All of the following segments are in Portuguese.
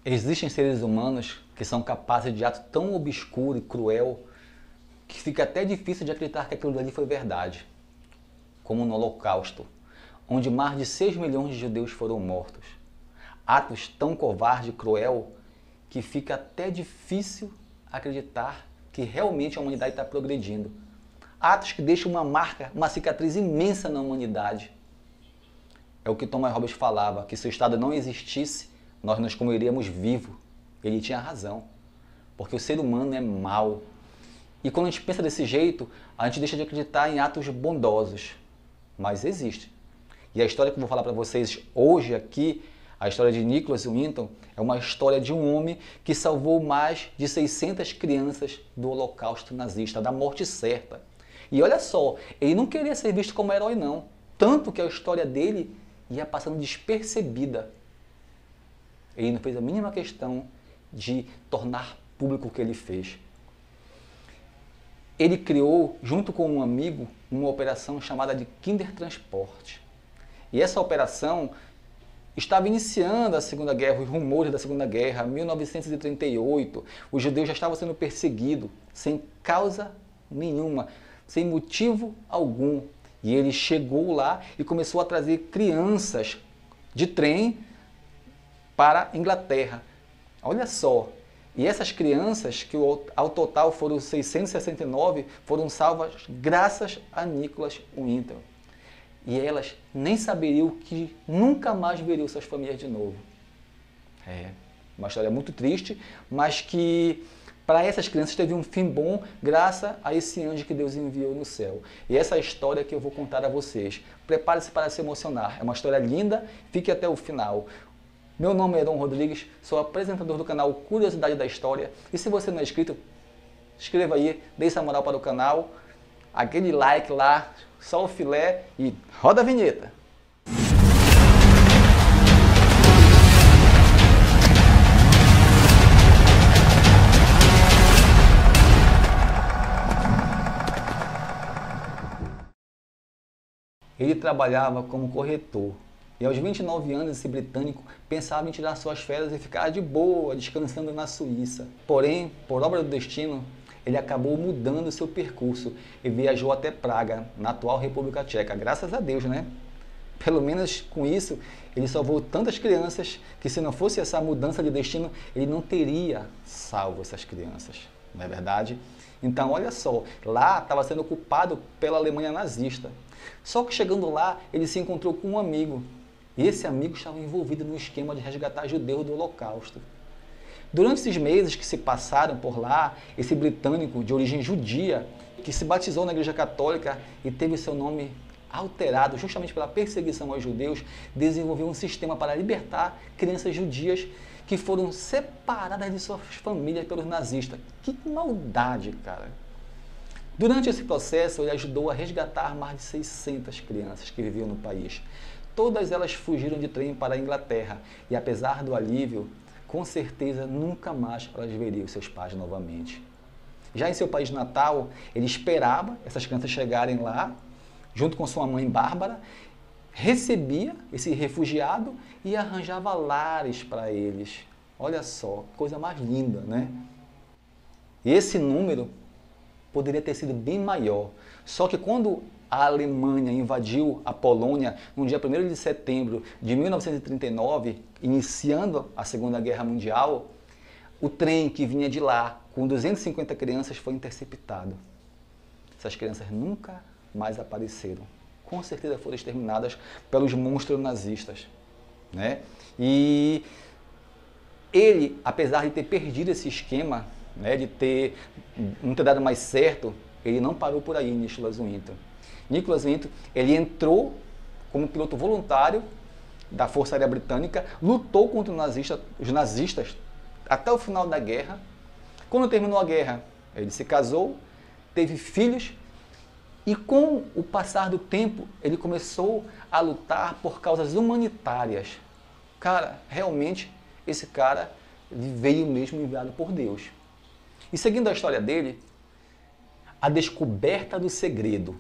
Existem seres humanos que são capazes de ato tão obscuro e cruel que fica até difícil de acreditar que aquilo ali foi verdade, como no Holocausto, onde mais de 6 milhões de judeus foram mortos. Atos tão covarde e cruel que fica até difícil acreditar que realmente a humanidade está progredindo. Atos que deixam uma marca, uma cicatriz imensa na humanidade. É o que Thomas Hobbes falava, que se o Estado não existisse, nós nos comeríamos vivos. Ele tinha razão, porque o ser humano é mau. E quando a gente pensa desse jeito, a gente deixa de acreditar em atos bondosos. Mas existe. E a história que eu vou falar para vocês hoje aqui, a história de Nicholas Winton, é uma história de um homem que salvou mais de 600 crianças do Holocausto nazista, da morte certa. E olha só, ele não queria ser visto como herói não, tanto que a história dele ia passando despercebida. Ele não fez a mínima questão de tornar público o que ele fez. Ele criou, junto com um amigo, uma operação chamada de Kindertransport. E essa operação estava iniciando a Segunda Guerra, os rumores da Segunda Guerra, 1938. Os judeus já estavam sendo perseguidos, sem causa nenhuma, sem motivo algum. E ele chegou lá e começou a trazer crianças de trem para a Inglaterra. Olha só. E essas crianças, que ao total foram 669, foram salvas graças a Nicholas Winton. E elas nem saberiam que nunca mais veriam suas famílias de novo. É uma história muito triste, mas que para essas crianças teve um fim bom graças a esse anjo que Deus enviou no céu. E essa é a história que eu vou contar a vocês. Prepare-se para se emocionar. É uma história linda, fique até o final. Meu nome é Heron Rodrigues, sou apresentador do canal Curiosidade da História. E se você não é inscrito, inscreva aí, dê essa moral para o canal, aquele like lá, só o filé e roda a vinheta. Ele trabalhava como corretor. E aos 29 anos, esse britânico pensava em tirar suas férias e ficar de boa, descansando na Suíça. Porém, por obra do destino, ele acabou mudando seu percurso e viajou até Praga, na atual República Tcheca. Graças a Deus, né? Pelo menos com isso, ele salvou tantas crianças que se não fosse essa mudança de destino, ele não teria salvo essas crianças. Não é verdade? Então, olha só, lá estava sendo ocupado pela Alemanha nazista. Só que chegando lá, ele se encontrou com um amigo. E esse amigo estava envolvido no esquema de resgatar judeus do Holocausto. Durante esses meses que se passaram por lá, esse britânico de origem judia, que se batizou na Igreja Católica e teve seu nome alterado justamente pela perseguição aos judeus, desenvolveu um sistema para libertar crianças judias que foram separadas de suas famílias pelos nazistas. Que maldade, cara! Durante esse processo, ele ajudou a resgatar mais de 600 crianças que viviam no país. Todas elas fugiram de trem para a Inglaterra e, apesar do alívio, com certeza nunca mais elas veriam seus pais novamente. Já em seu país natal, ele esperava essas crianças chegarem lá, junto com sua mãe Bárbara, recebia esse refugiado e arranjava lares para eles. Olha só, coisa mais linda, né? E esse número poderia ter sido bem maior. Só que quando a Alemanha invadiu a Polônia no dia 1º de setembro de 1939, iniciando a Segunda Guerra Mundial, o trem que vinha de lá com 250 crianças foi interceptado. Essas crianças nunca mais apareceram. Com certeza foram exterminadas pelos monstros nazistas, né? E ele, apesar de ter perdido esse esquema, né, de não ter dado mais certo, ele não parou por aí, Nicholas Winton. Nicholas Winton, ele entrou como piloto voluntário da Força Aérea Britânica, lutou contra os nazistas até o final da guerra. Quando terminou a guerra, ele se casou, teve filhos e com o passar do tempo, ele começou a lutar por causas humanitárias. Cara, realmente, esse cara ele veio mesmo enviado por Deus. E seguindo a história dele, a descoberta do segredo.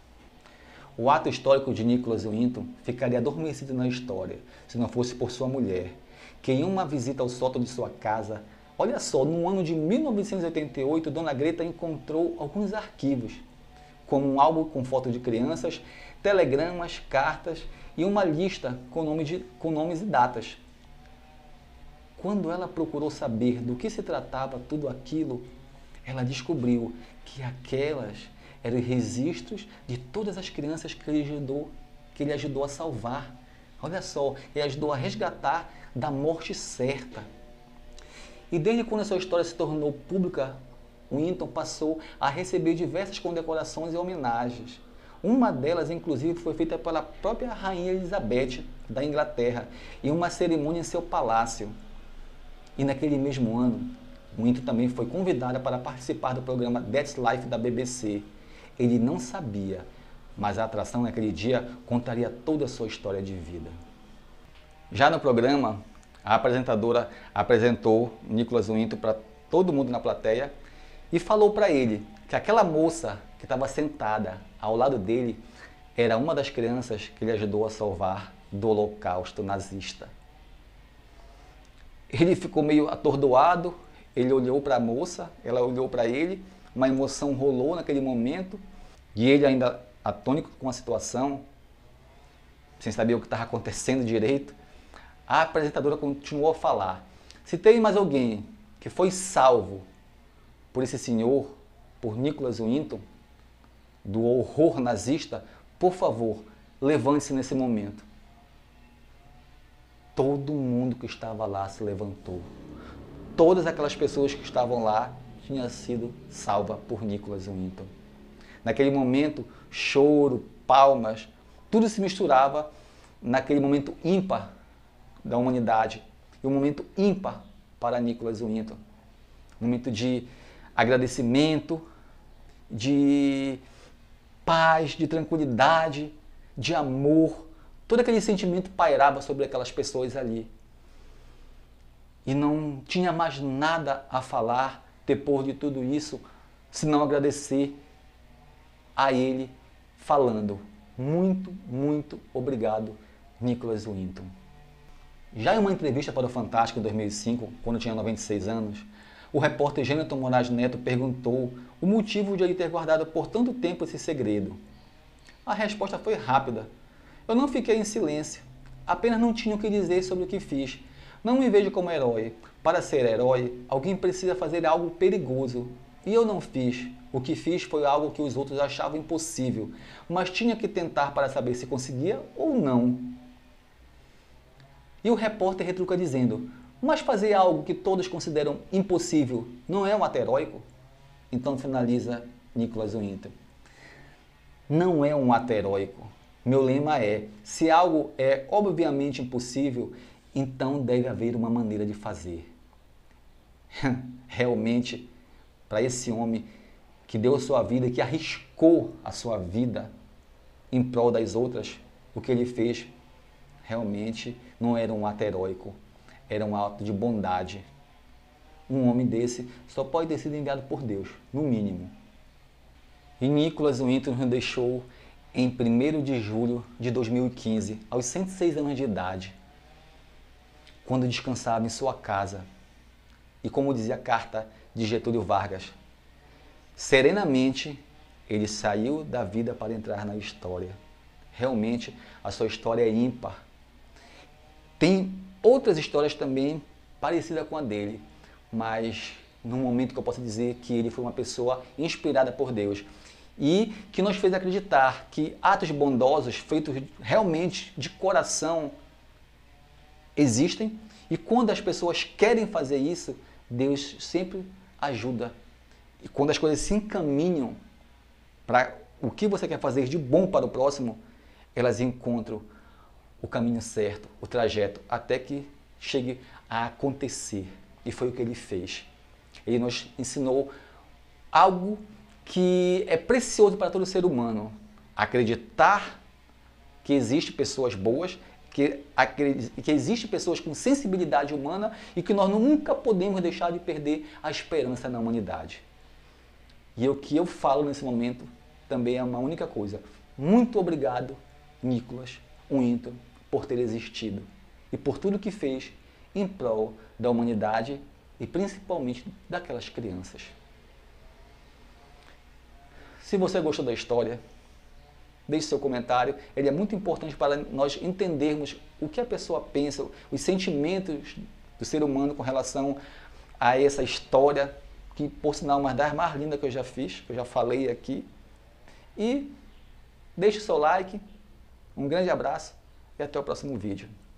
O ato histórico de Nicholas Winton ficaria adormecido na história, se não fosse por sua mulher, que em uma visita ao sótão de sua casa, olha só, no ano de 1988, Dona Greta encontrou alguns arquivos, como um álbum com fotos de crianças, telegramas, cartas e uma lista com nomes e datas. Quando ela procurou saber do que se tratava tudo aquilo, ela descobriu que aquelas eram registros de todas as crianças que ele ajudou a salvar. Olha só, ele ajudou a resgatar da morte certa. E desde quando a sua história se tornou pública, Winton passou a receber diversas condecorações e homenagens. Uma delas, inclusive, foi feita pela própria Rainha Elizabeth da Inglaterra, em uma cerimônia em seu palácio. E naquele mesmo ano, Winton também foi convidada para participar do programa That's Life da BBC. Ele não sabia, mas a atração naquele dia contaria toda a sua história de vida. Já no programa, a apresentadora apresentou Nicholas Winton para todo mundo na plateia e falou para ele que aquela moça que estava sentada ao lado dele era uma das crianças que ele ajudou a salvar do Holocausto nazista. Ele ficou meio atordoado, ele olhou para a moça, ela olhou para ele, uma emoção rolou naquele momento e ele ainda atônito com a situação, sem saber o que estava acontecendo direito, a apresentadora continuou a falar: se tem mais alguém que foi salvo por esse senhor, por Nicholas Winton, do horror nazista, por favor, levante-se nesse momento. Todo mundo que estava lá se levantou. Todas aquelas pessoas que estavam lá tinham sido salvas por Nicholas Winton. Naquele momento, choro, palmas, tudo se misturava naquele momento ímpar da humanidade. E um momento ímpar para Nicholas Winton. Um momento de agradecimento, de paz, de tranquilidade, de amor. Todo aquele sentimento pairava sobre aquelas pessoas ali. E não tinha mais nada a falar depois de tudo isso, senão agradecer a ele falando: muito, muito obrigado, Nicholas Winton. Já em uma entrevista para o Fantástico em 2005, quando tinha 96 anos, o repórter Gêneton Moraes Neto perguntou o motivo de ele ter guardado por tanto tempo esse segredo. A resposta foi rápida: eu não fiquei em silêncio, apenas não tinha o que dizer sobre o que fiz. Não me vejo como herói. Para ser herói, alguém precisa fazer algo perigoso. E eu não fiz. O que fiz foi algo que os outros achavam impossível, mas tinha que tentar para saber se conseguia ou não. E o repórter retruca dizendo: mas fazer algo que todos consideram impossível não é um ato heróico? Então finaliza Nicholas Winton: não é um ato heróico. Meu lema é: se algo é obviamente impossível, então deve haver uma maneira de fazer. Realmente, para esse homem que deu a sua vida, que arriscou a sua vida em prol das outras, o que ele fez realmente não era um ato heróico, era um ato de bondade. Um homem desse só pode ter sido enviado por Deus, no mínimo. E Nicholas Winton nos deixou em 1º de julho de 2015, aos 106 anos de idade, quando descansava em sua casa. E como dizia a carta de Getúlio Vargas, serenamente ele saiu da vida para entrar na história. Realmente a sua história é ímpar. Tem outras histórias também parecidas com a dele, mas no momento que eu posso dizer que ele foi uma pessoa inspirada por Deus e que nos fez acreditar que atos bondosos feitos realmente de coração existem, e quando as pessoas querem fazer isso, Deus sempre ajuda. E quando as coisas se encaminham para o que você quer fazer de bom para o próximo, elas encontram o caminho certo, o trajeto, até que chegue a acontecer. E foi o que ele fez. Ele nos ensinou algo que é precioso para todo ser humano: acreditar que existem pessoas boas, que existem pessoas com sensibilidade humana e que nós nunca podemos deixar de perder a esperança na humanidade. E o que eu falo nesse momento também é uma única coisa: muito obrigado, Nicholas Winton, por ter existido e por tudo que fez em prol da humanidade e principalmente daquelas crianças. Se você gostou da história, deixe seu comentário. Ele é muito importante para nós entendermos o que a pessoa pensa, os sentimentos do ser humano com relação a essa história, que por sinal é uma das mais lindas que eu já fiz, que eu já falei aqui. E deixe o seu like, um grande abraço e até o próximo vídeo.